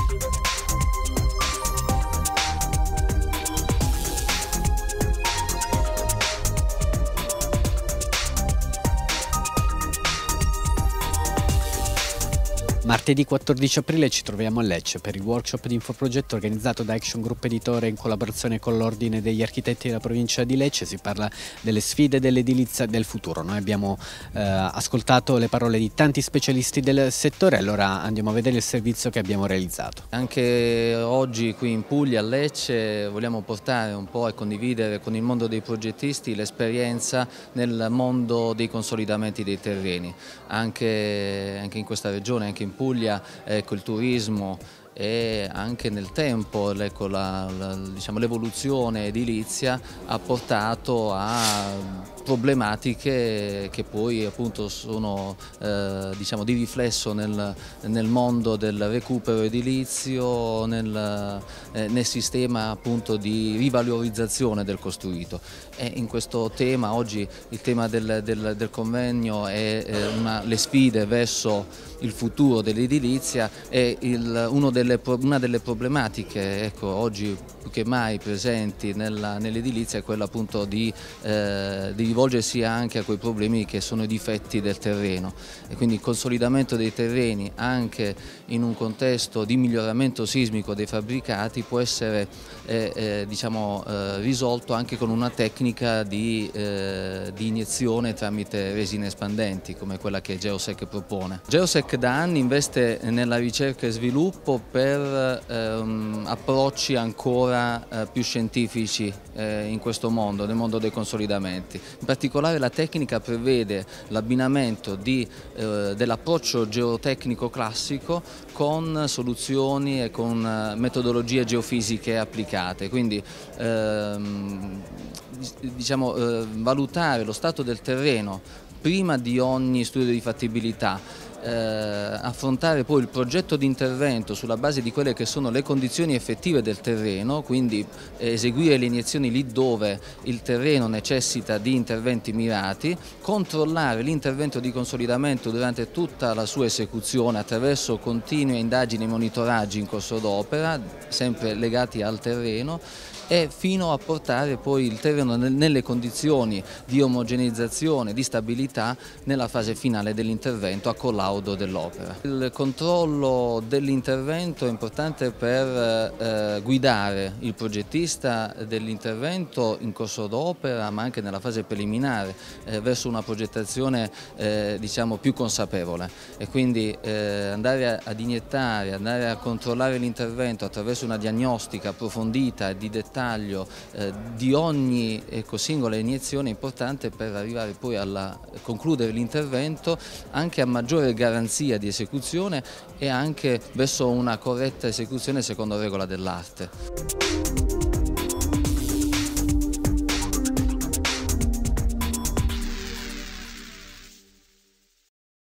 Martedì 14 aprile ci troviamo a Lecce per il workshop di infoprogetto organizzato da Action Group Editore in collaborazione con l'Ordine degli Architetti della provincia di Lecce. Si parla delle sfide dell'edilizia del futuro. Noi abbiamo ascoltato le parole di tanti specialisti del settore, allora andiamo a vedere il servizio che abbiamo realizzato. Anche oggi qui in Puglia, a Lecce, vogliamo portare un po' e condividere con il mondo dei progettisti l'esperienza nel mondo dei consolidamenti dei terreni. Anche in questa regione, anche in Puglia, il turismo e anche nel tempo l'evoluzione edilizia ha portato a problematiche che poi appunto sono di riflesso nel mondo del recupero edilizio, nel sistema appunto di rivalorizzazione del costruito. E in questo tema oggi il tema del convegno è le sfide verso il futuro dell'edilizia è una delle problematiche, ecco, oggi più che mai presenti nell'edilizia, è quella appunto di rivolgersi anche a quei problemi che sono i difetti del terreno, e quindi il consolidamento dei terreni anche in un contesto di miglioramento sismico dei fabbricati può essere risolto anche con una tecnica di iniezione tramite resine espandenti come quella che Geosec propone. Geosec da anni investe nella ricerca e sviluppo per approcci ancora più scientifici in questo mondo, nel mondo dei consolidamenti. In particolare la tecnica prevede l'abbinamento dell'approccio geotecnico classico con soluzioni e con metodologie geofisiche applicate, quindi valutare lo stato del terreno prima di ogni studio di fattibilità, affrontare poi il progetto di intervento sulla base di quelle che sono le condizioni effettive del terreno, quindi eseguire le iniezioni lì dove il terreno necessita di interventi mirati, controllare l'intervento di consolidamento durante tutta la sua esecuzione attraverso continue indagini e monitoraggi in corso d'opera, sempre legati al terreno, e fino a portare poi il terreno nelle condizioni di omogeneizzazione, di stabilità nella fase finale dell'intervento a collaudo dell'opera. Il controllo dell'intervento è importante per guidare il progettista dell'intervento in corso d'opera, ma anche nella fase preliminare, verso una progettazione più consapevole, e quindi andare ad iniettare, andare a controllare l'intervento attraverso una diagnostica approfondita e di dettaglio di ogni singola iniezione è importante per arrivare poi a concludere l'intervento anche a maggiore garanzia di esecuzione e anche verso una corretta esecuzione secondo regola dell'arte.